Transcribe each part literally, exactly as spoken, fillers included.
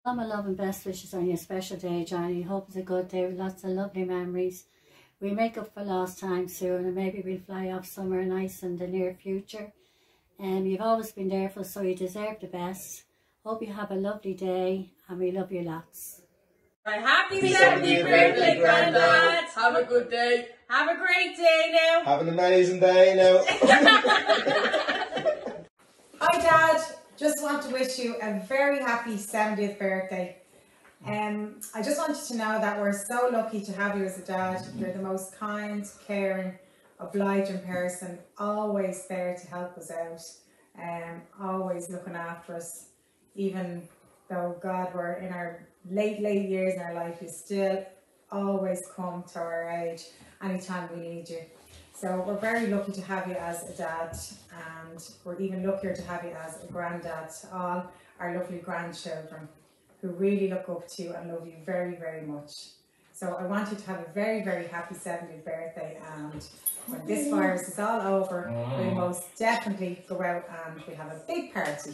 All my love and best wishes on your special day, Johnny. Hope it's a good day with lots of lovely memories. We make up for lost time soon, and maybe we'll fly off somewhere nice in the near future. Um, you've always been there for us, so you deserve the best. Hope you have a lovely day, and we love you lots. Right, happy seventieth birthday, Grandad! Have a good day. Have a great day now. Have an amazing day now. Hi, Dad. Just want to wish you a very happy seventieth birthday. Um, I just wanted to know that we're so lucky to have you as a dad. You're the most kind, caring, obliging person, always there to help us out, um, always looking after us. Even though, God, we're in our late, late years in our life, you still always come to our age anytime we need you. So we're very lucky to have you as a dad, and we're even luckier to have you as a granddad to all our lovely grandchildren who really look up to you and love you very, very much. So I want you to have a very, very happy seventieth birthday, and when this virus is all over, we'll most definitely go out and we'll have a big party.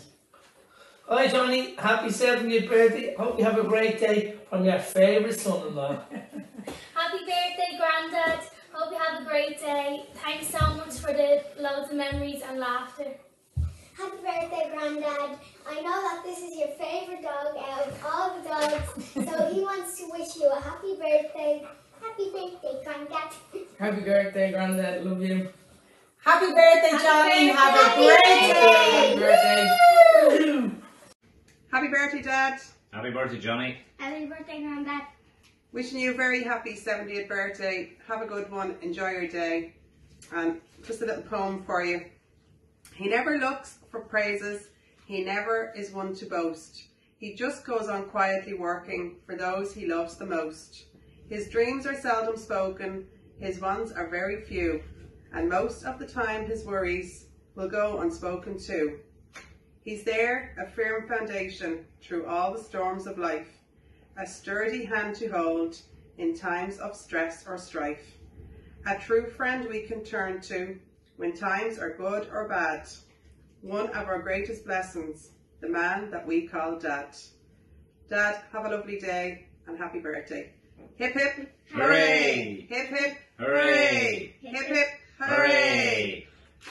Hi Johnny, happy seventieth birthday. Hope you have a great day from your favourite son-in-law. Happy birthday, Grandad. Hope you have a great day. Thanks so much for the loads of memories and laughter. Happy birthday, Grandad. I know that this is your favourite dog out of all the dogs, so he wants to wish you a happy birthday. Happy birthday, Grandad. Happy birthday, Grandad. Love you. Happy birthday, Johnny. Have a great day. Happy birthday. Happy birthday, Dad. Happy birthday, Johnny. Happy birthday, Grandad. Wishing you a very happy seventieth birthday. Have a good one. Enjoy your day. And just a little poem for you. He never looks for praises. He never is one to boast. He just goes on quietly working for those he loves the most. His dreams are seldom spoken. His ones are very few. And most of the time his worries will go unspoken too. He's there, a firm foundation through all the storms of life. A sturdy hand to hold in times of stress or strife. A true friend we can turn to when times are good or bad. One of our greatest blessings, the man that we call Dad. Dad, have a lovely day and happy birthday. Hip hip hooray! Hip hip hooray! Hip hip hooray!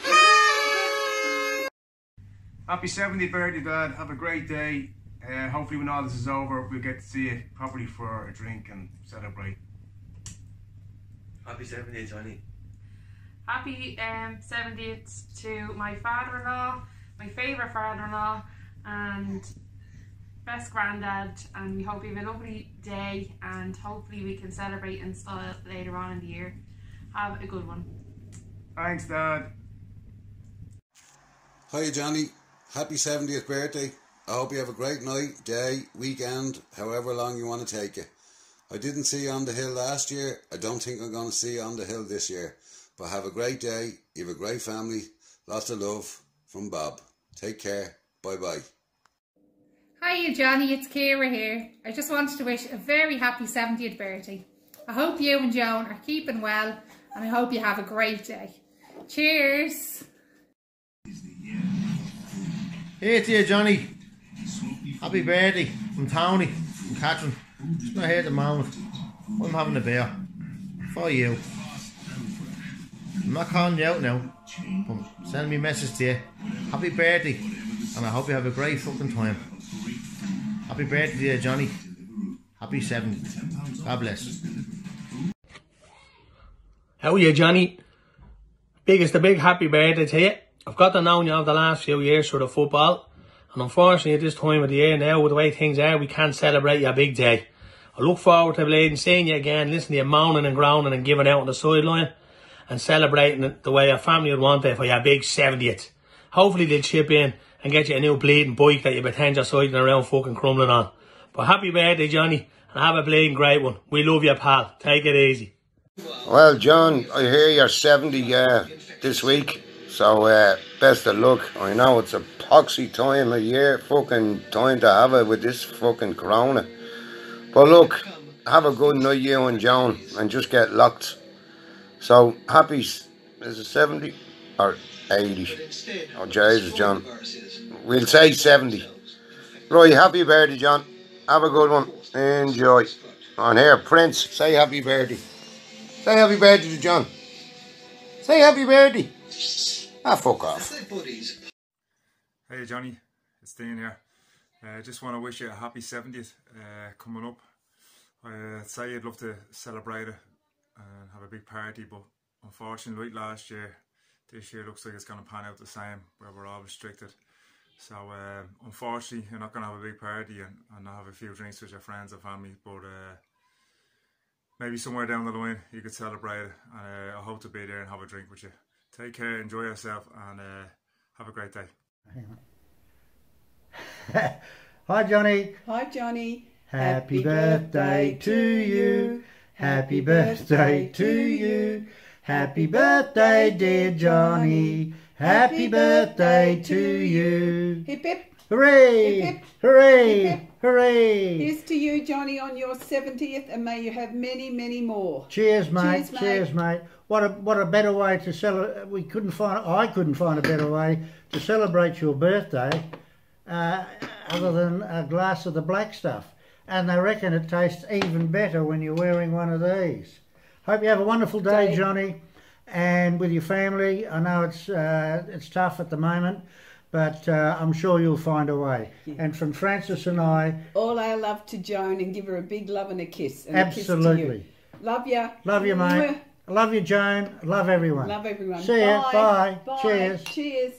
Happy seventieth birthday, Dad. Have a great day. Uh, hopefully when all this is over, we'll get to see you properly for a drink and celebrate. Happy seventieth, Johnny. Happy um, seventieth to my father-in-law, my favourite father-in-law, and best granddad. And we hope you have a lovely day, and hopefully we can celebrate in style later on in the year. Have a good one. Thanks, Dad. Hi, Johnny. Happy seventieth birthday. I hope you have a great night, day, weekend, however long you want to take it. I didn't see you on the hill last year. I don't think I'm going to see you on the hill this year. But have a great day. You have a great family. Lots of love from Bob. Take care. Bye-bye. Hiya, Johnny. It's Ciara here. I just wanted to wish a very happy seventieth birthday. I hope you and Joan are keeping well, and I hope you have a great day. Cheers. Hey, it's you, Johnny. Happy birthday from Tony, from Catherine. She's not here at the moment. I'm having a beer. For you. I'm not calling you out now. I'm sending me a message to you. Happy birthday. And I hope you have a great fucking time. Happy birthday to you, Johnny. Happy seventieth. God bless. How are you, Johnny? Biggest a big happy birthday to you. I've got to know you over the last few years through the football. And unfortunately at this time of the year now, with the way things are, we can't celebrate your big day. I look forward to bleeding, seeing you again, listening to you moaning and groaning and giving out on the sideline, and celebrating it the way your family would want it for your big seventieth. Hopefully they'll chip in and get you a new bleeding bike that you pretend you're cycling around fucking crumbling on. But happy birthday, Johnny, and have a bleeding great one. We love you, pal. Take it easy. Well, John, I hear you're seventy uh, this week. So, uh, best of luck. I know it's a poxy time of year, fucking time to have it with this fucking corona. But look, have a good night, you and Joan, and just get locked. So, happy, is it seventy or eighty? Oh, Jesus, John. We'll say seventy. Right, happy birthday, John. Have a good one. Enjoy. On here, Prince, say happy birthday. Say happy birthday to John. Say happy birthday. Ah, fuck off. Hey Johnny, it's Dean here. I uh, just want to wish you a happy seventieth uh, coming up. I uh, say I'd love to celebrate it and have a big party, but unfortunately like last year, this year looks like it's going to pan out the same, where we're all restricted. So uh, unfortunately you're not going to have a big party and, and have a few drinks with your friends and family, but uh, maybe somewhere down the line you could celebrate it, and uh, I hope to be there and have a drink with you. Take care, enjoy yourself, and uh, have a great day. Hi Johnny. Hi Johnny. Happy birthday to you. Happy birthday to you. Happy birthday dear Johnny. Happy birthday to you. Hip hip. Hooray! Hip hip. Hooray! Hip hip. Hooray! Here's to you Johnny on your seventieth, and may you have many many more. Cheers mate. Cheers mate. Cheers mate. What a what a better way to celebrate. We couldn't find I couldn't find a better way to celebrate your birthday uh, other than a glass of the black stuff. And they reckon it tastes even better when you're wearing one of these. Hope you have a wonderful day, day. Johnny, and with your family. I know it's uh, it's tough at the moment, but uh, I'm sure you'll find a way. Yeah. And from Francis and I, all our love to Joan, and give her a big love and a kiss. And absolutely. A kiss to you. Love you. Love you, mate. Love you, Joan. Love everyone. Love everyone. See ya. Bye. Bye. Bye. Cheers. Cheers.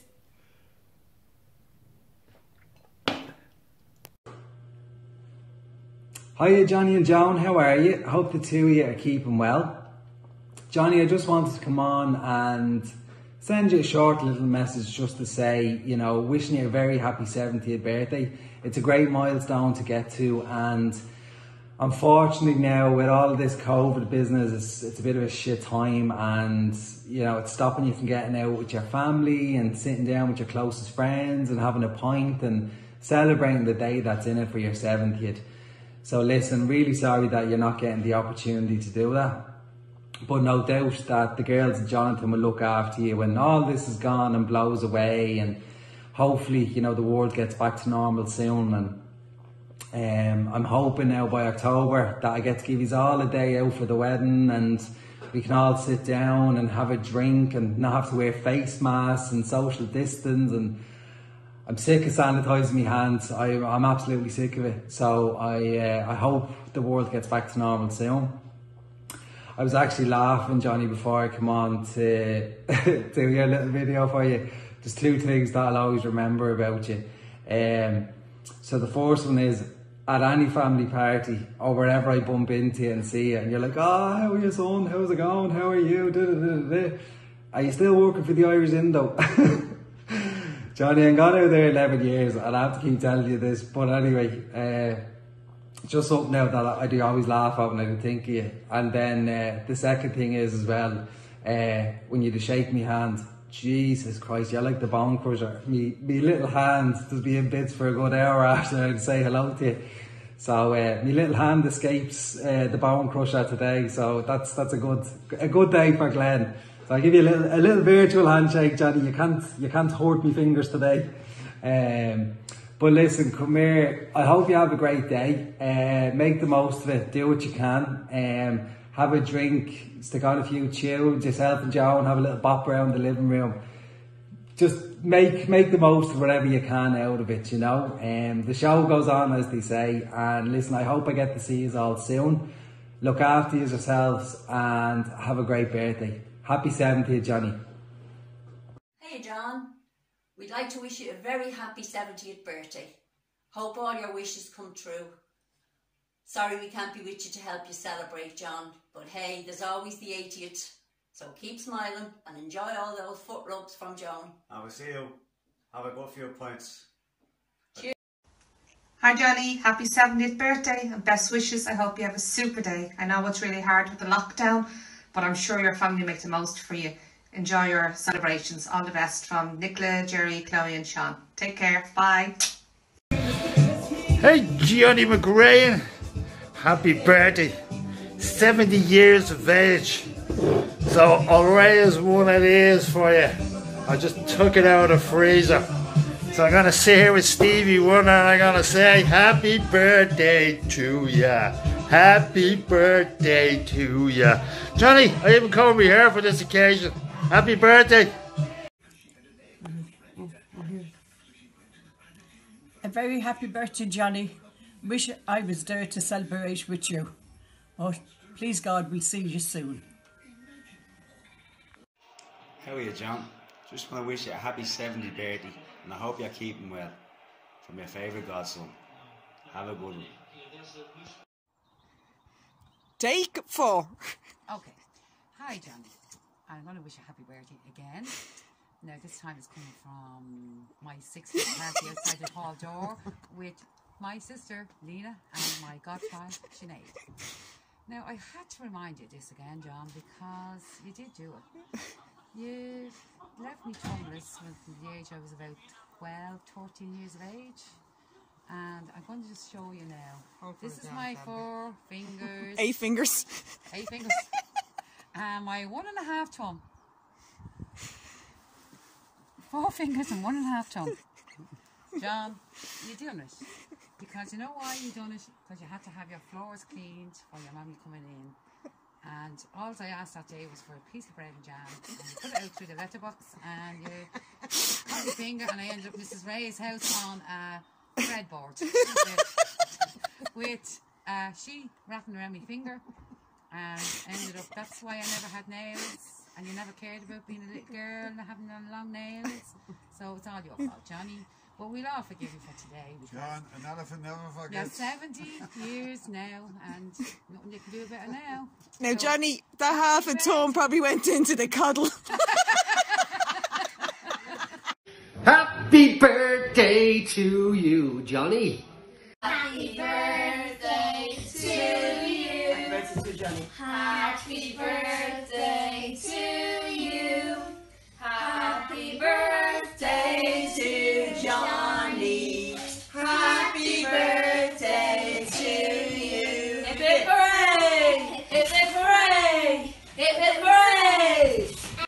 Hiya Johnny and Joan, how are you? I hope the two of you are keeping well. Johnny, I just wanted to come on and send you a short little message just to say, you know, wishing you a very happy seventieth birthday. It's a great milestone to get to, and unfortunately now with all of this COVID business, it's, it's a bit of a shit time, and you know, it's stopping you from getting out with your family and sitting down with your closest friends and having a pint and celebrating the day that's in it for your seventieth. So listen, really sorry that you're not getting the opportunity to do that. But no doubt that the girls and Jonathan will look after you when all this is gone and blows away, and hopefully, you know, the world gets back to normal soon. And um, I'm hoping now by October that I get to give you all a day out for the wedding, and we can all sit down and have a drink and not have to wear face masks and social distance. And I'm sick of sanitising my hands. I, I'm absolutely sick of it. So I, uh, I hope the world gets back to normal soon. I was actually laughing, Johnny, before I come on to do your little video for you. There's two things that I'll always remember about you. Um, so the first one is, at any family party or wherever I bump into you and see you, and you're like, oh, how are you, son? How's it going? How are you? Da, da, da, da. Are you still working for the Irish Indo? Johnny, I'm gone out there eleven years, and I have to keep telling you this, but anyway, uh, just something now that I do always laugh at when I do think of you. And then uh, the second thing is as well, uh, when you do shake me hand, Jesus Christ, you're like the bone crusher. Me, me little hand does be in bits for a good hour after I'd say hello to you. So uh, my little hand escapes uh, the bone crusher today, so that's that's a good a good day for Glenn. So I'll give you a little a little virtual handshake, Johnny. You can't you can't hurt me fingers today. Um, but listen, come here. I hope you have a great day. Uh, make the most of it. Do what you can. Um, have a drink. Stick on a few tunes. Yourself and Joan have a little bop around the living room. Just make make the most of whatever you can out of it. You know. Um, the show goes on, as they say. And listen, I hope I get to see you all soon. Look after yourselves and have a great birthday. Happy seventieth, Johnny. Hey John, we'd like to wish you a very happy seventieth birthday. Hope all your wishes come true. Sorry we can't be with you to help you celebrate, John, but hey, there's always the eightieth. So keep smiling and enjoy all those foot rubs from Joan. I will see you. Have a good few points. Cheers. Hi Johnny, happy seventieth birthday and best wishes. I hope you have a super day. I know it's really hard with the lockdown, but I'm sure your family make the most for you. Enjoy your celebrations. All the best from Nicola, Jerry, Chloe and Sean. Take care. Bye. Hey Johnny McGrain, happy birthday. seventy years of age. So I'll raise one of these for you. I just took it out of the freezer. So I'm going to sit here with Stevie Wonder and I'm going to say happy birthday to ya. Happy birthday to ya. Johnny, I even covered my hair for this occasion. Happy birthday. A very happy birthday, Johnny. Wish I was there to celebrate with you. Oh, please God, we'll see you soon. How are you, John? Just want to wish you a happy seventieth birthday, and I hope you're keeping well. From your favourite godson. Have a good one. Take four. Okay. Hi, Johnny. I want to wish you a happy birthday again. Now, this time it's coming from my sixtieth party outside the hall door with my sister, Lena, and my godchild, Sinead. Now, I had to remind you this again, John, because you did do it. You left me tongueless at the age I was about twelve, thirteen years of age. And I'm going to just show you now. Oh, this is my four fingers. Eight fingers. Eight fingers. And my one and a half thumb. Four fingers and one and a half thumb. John, you done it. Because you know why you done it? Because you had to have your floors cleaned for your mummy coming in. And all I asked that day was for a piece of bread and jam. And you put it out through the letterbox and you cut your finger, and I ended up Missus Ray's house on a breadboard with uh, she wrapping around my finger, and ended up, that's why I never had nails, and you never cared about being a little girl and having long nails. So it's all your fault, Johnny. But we'll all forgive you for today. John, an elephant never You're forgets. seventy years now, and nothing you can do about it now. Now, So, Johnny, that half a ton probably went into the cuddle. Happy birthday to you, Johnny. Happy birthday to you. Happy birthday to Johnny. Happy birthday to you. Happy birthday to Johnny. Happy birthday to you. Hip hip hooray! Hip hip hooray! Hip hip hooray!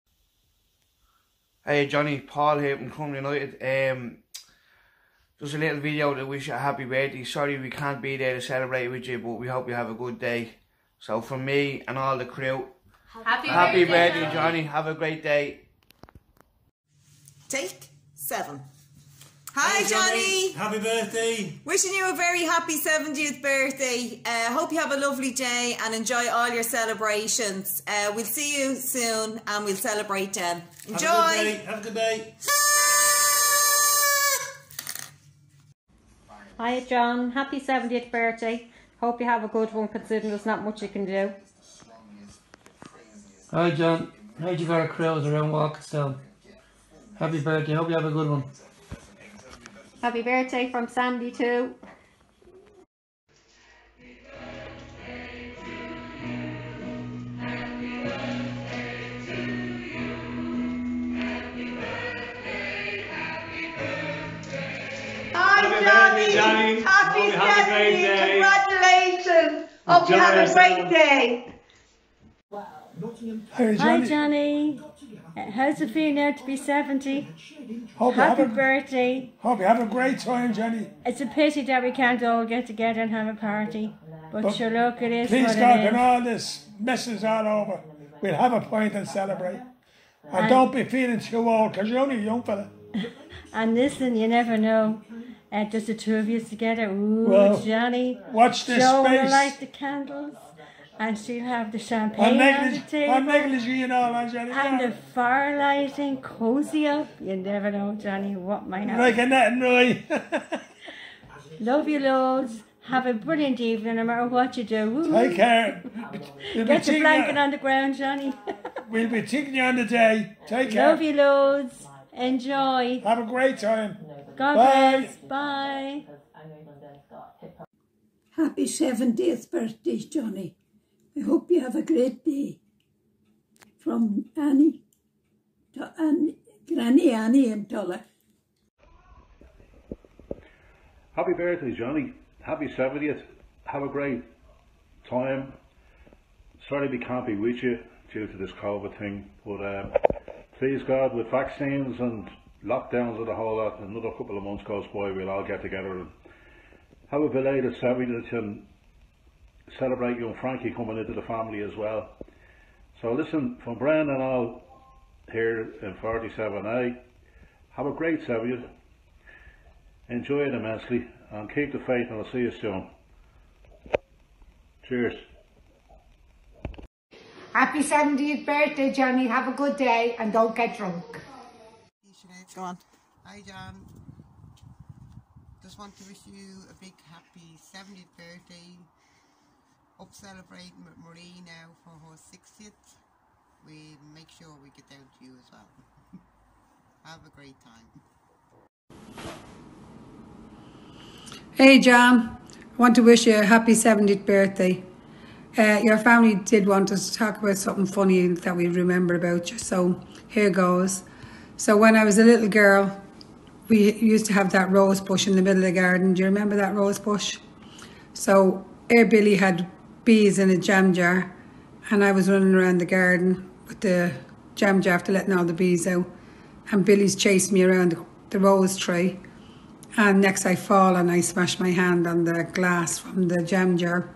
Hey Johnny, Paul here from Crumlin United. Um, just a little video to wish you a happy birthday. Sorry we can't be there to celebrate with you, but we hope you have a good day. So from me and all the crew, Happy, happy birthday, birthday Johnny. Have a great day. Take seven. Hi, Johnny. Happy birthday. Wishing you a very happy seventieth birthday. Uh, hope you have a lovely day and enjoy all your celebrations. Uh, we'll see you soon and we'll celebrate them. Enjoy. Have a good day. Have a good day. Hi John, happy seventieth birthday. Hope you have a good one considering there's not much you can do. Hi John, heard you got a cruise around Walkerstown. Happy birthday, hope you have a good one. Happy birthday from Sandy too. Hi Johnny. Johnny. Happy Hope you have a great seventieth. day. Congratulations. Hope you Enjoy have a great yourself. day. Hi, Johnny. Johnny. Uh, How's it feel now to be seventy? Hope you Happy have a- birthday. Hope you have a great time, Johnny. It's a pity that we can't all get together and have a party. But, But sure, look, it is Please what God, it when is. all this mess is all over, we'll have a pint and celebrate. And, And- don't be feeling too old, because you're only a young fella. And listen, you never know. Uh, just the two of you together. Ooh, Well, Johnny. watch this Joe will space. light the candles. And she'll have the On champagne on the negligee, table. on negligee and all, huh, Johnny? And the fire lighting, cozy up. You never know, Johnny, what might happen. Like a net and right. Love you loads. Have a brilliant evening, no matter what you do. Woo. Take care. We'll be Get your taking blanket you- on the ground, Johnny. We'll be taking you on the day. Take care. Love you loads. Enjoy. Have a great time. God Bye. bless. Bye. Happy seventieth birthday, Johnny. I hope you have a great day. From Annie to Annie, Granny Annie in Tulla. Happy birthday, Johnny. Happy seventieth. Have a great time. Sorry we can't be with you due to this COVID thing, but um, please God, with vaccines and lockdowns and the whole lot, another couple of months goes by, we'll all get together and have a belated seventieth and celebrate young Frankie coming into the family as well. So listen, from Brian and all here in forty-seven A, have a great seventieth, enjoy it immensely, and keep the faith, and I'll see you soon. Cheers. Happy seventieth birthday, Johnny. Have a good day and don't get drunk. Go on. Hi, John. Just want to wish you a big happy seventieth birthday. Up celebrating with Marie now for her sixtieth. We make sure we get down to you as well. Have a great time. Hey John, I want to wish you a happy seventieth birthday. Uh, your family did want us to talk about something funny that we remember about you, so here goes. So when I was a little girl, we used to have that rose bush in the middle of the garden. Do you remember that rose bush? So Air Billy had bees in a jam jar, and I was running around the garden with the jam jar after letting all the bees out, and Billy's chased me around the, the rose tree, and next I fall and I smash my hand on the glass from the jam jar.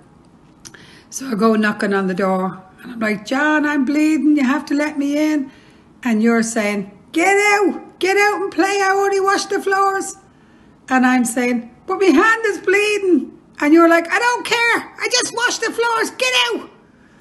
So I go knocking on the door and I'm like, John, I'm bleeding, you have to let me in. And you're saying, get out, get out and play, I already washed the floors. And I'm saying, but my hand is bleeding. And you're like, I don't care, I just washed the floors, get out.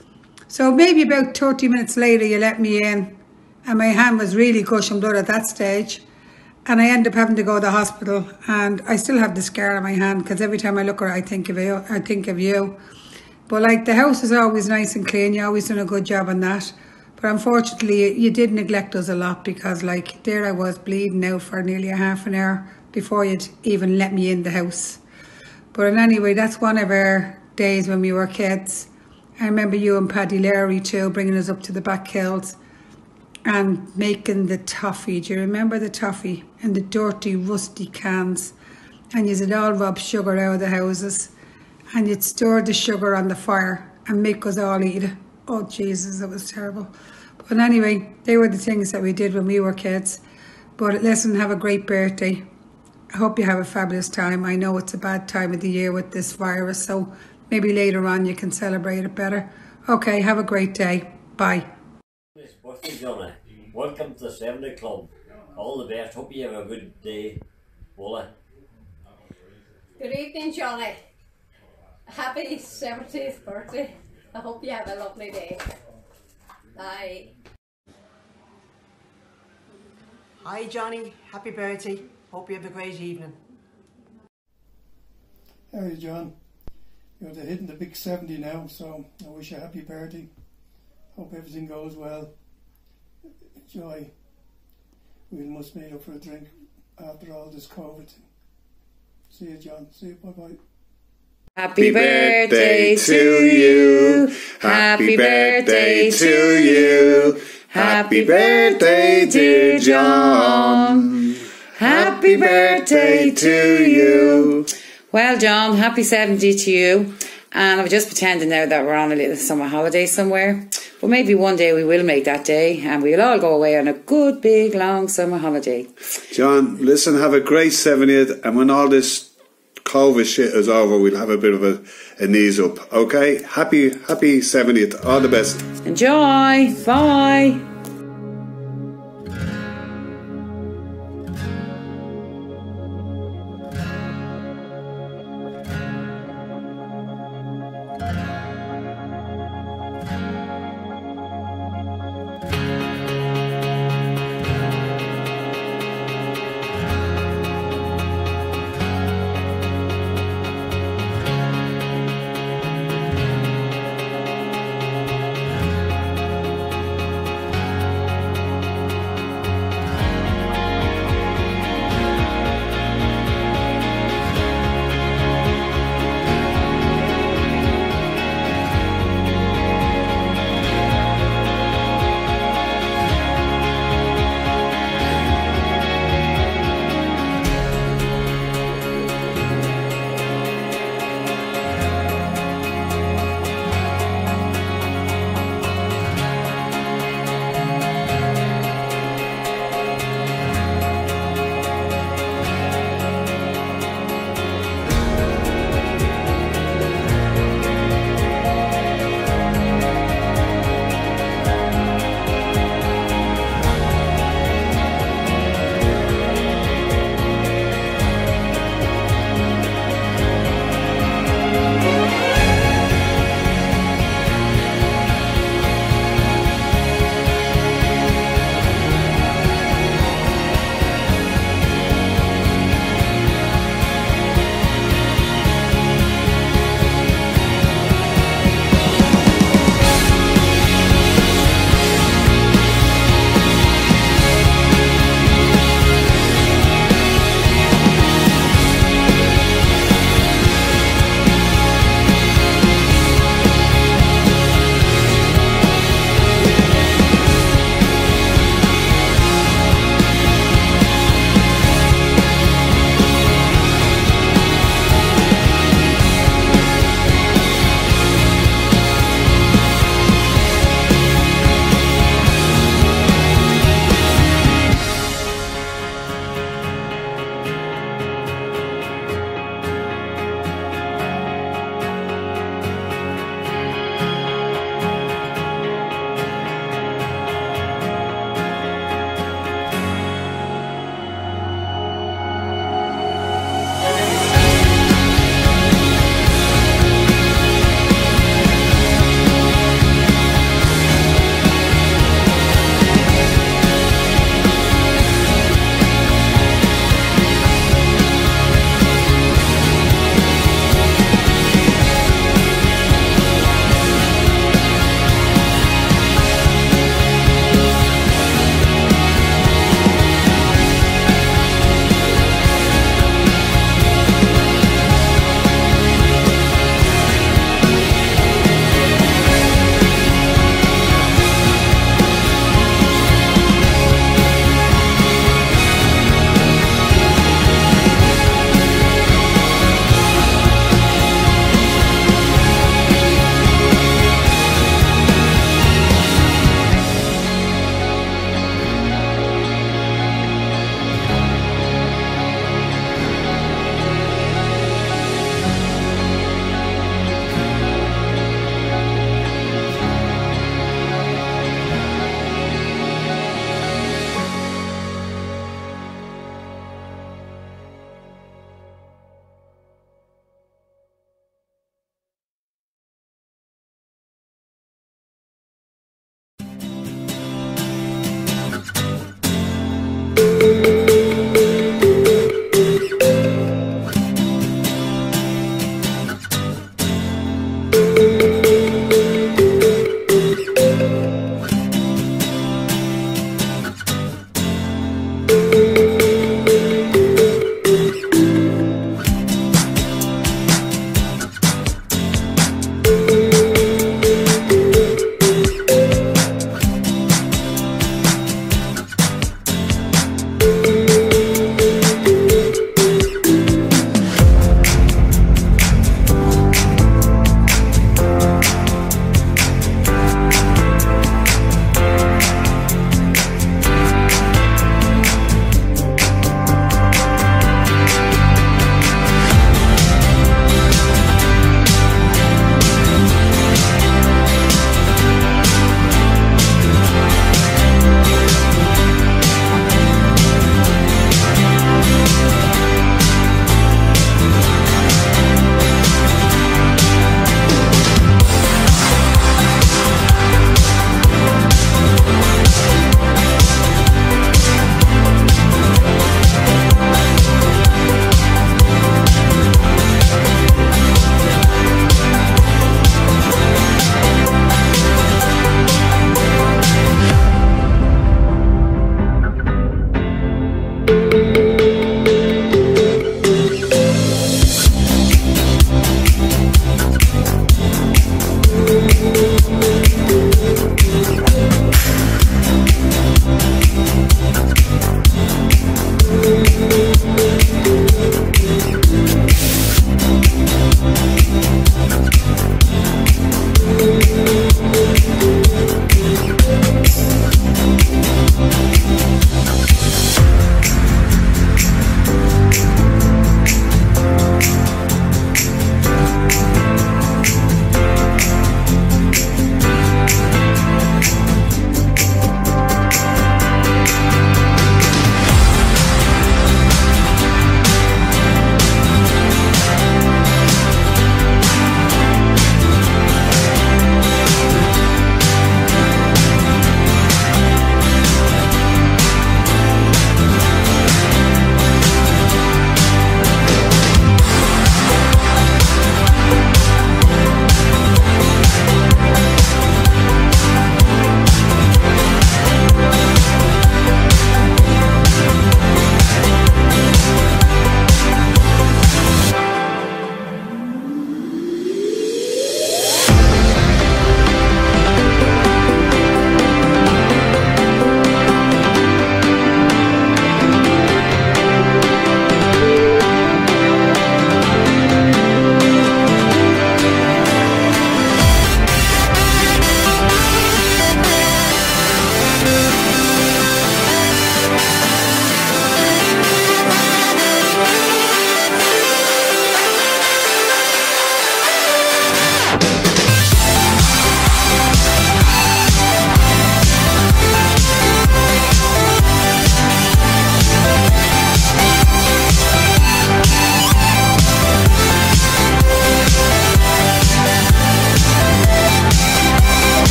So maybe about thirty minutes later you let me in, and my hand was really gushing blood at that stage. And I ended up having to go to the hospital, and I still have the scar on my hand because every time I look at it I think of you, I think of you. But like, the house is always nice and clean, you always done a good job on that. But unfortunately you did neglect us a lot, because like, there I was bleeding out for nearly a half an hour before you'd even let me in the house. But anyway, that's one of our days when we were kids. I remember you and Paddy Larry too, bringing us up to the back hills and making the toffee. Do you remember the toffee? In the dirty, rusty cans. And you'd all rub sugar out of the houses. And you'd store the sugar on the fire and make us all eat it. Oh Jesus, it was terrible. But anyway, they were the things that we did when we were kids. But listen, have a great birthday. I hope you have a fabulous time. I know it's a bad time of the year with this virus, so maybe later on you can celebrate it better. Okay, have a great day. Bye. It's birthday, Johnny. Welcome to the seventy Club. All the best. Hope you have a good day. Walla. Good evening, Johnny. Happy seventieth birthday. I hope you have a lovely day. Bye. Hi Johnny, happy birthday. Hope you have a great evening. Hey John, you're hitting the big seventy now, so I wish you a happy birthday. Hope everything goes well. Enjoy. We must meet up for a drink after all this COVID thing. See you, John. See you. Bye bye. Happy birthday to you. Happy birthday to you. Happy birthday, dear John. Happy birthday to you. Well, John, happy seventy to you. And I'm just pretending now that we're on a little summer holiday somewhere. But maybe one day we will make that day and we'll all go away on a good, big, long summer holiday. John, listen, have a great seventieth. And when all this COVID shit is over, we'll have a bit of a, a knees up. Okay? Happy, happy seventieth. All the best. Enjoy. Bye.